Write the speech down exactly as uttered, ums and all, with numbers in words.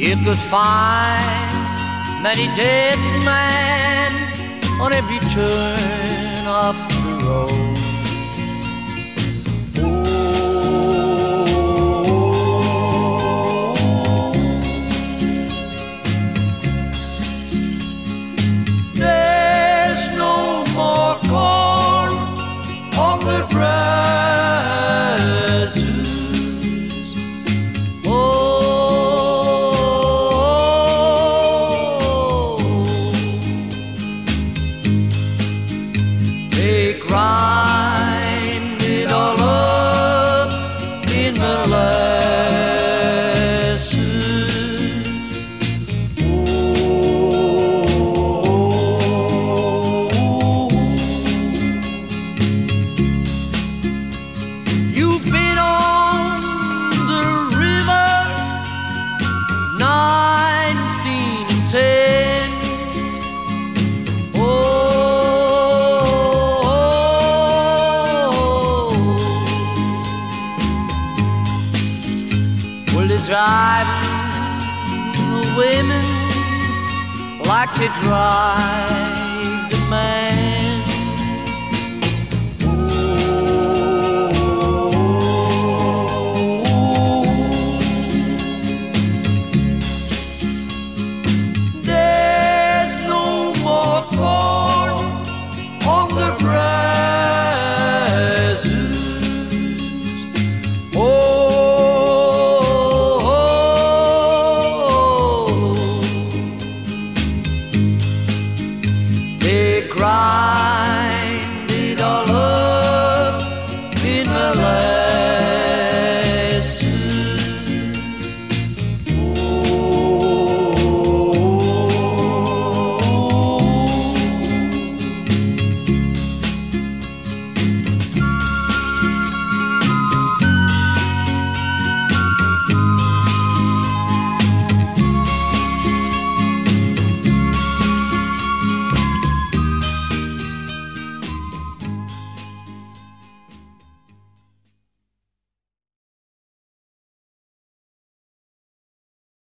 You could find many dead men on every turn of the road. There's no more corn on the Brasos. They grind it all up in molasses. Oh, you've been on the river nineteen and ten. Well, they drive the women like they drive the man. Oh, there's no more corn on the Brasos. Oh, they grind it all up in my life.